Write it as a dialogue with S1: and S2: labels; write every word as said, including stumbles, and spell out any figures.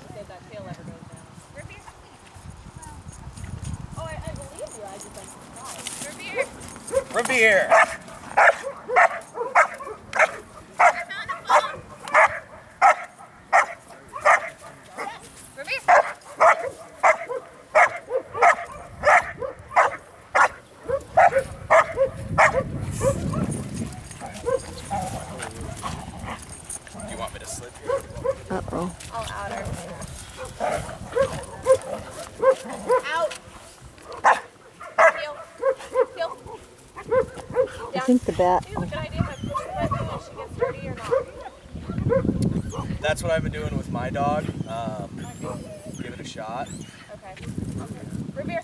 S1: say if that tail ever goes down. Revere. Oh, I, I believe you. I just like surprised. Revere.
S2: Revere.
S3: Uh-oh.
S1: I'll out her. Out. Heel. Heel.
S3: I think the bat.
S1: I think it's a good idea if I push the button and she gets dirty or not.
S2: That's what I've been doing with my dog. Um, give it a shot.
S1: Okay. Revere.